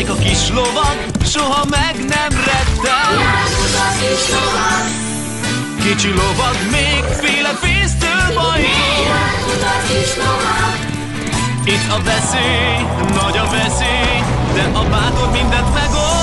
Melyik a kis lovag, soha meg nem retten. Járunk a kis lovag, Kicsi lovag, még féle fésztől bajtól. járunk a kis lovag. Itt a veszély, nagy a veszély, de a bátor mindent megold.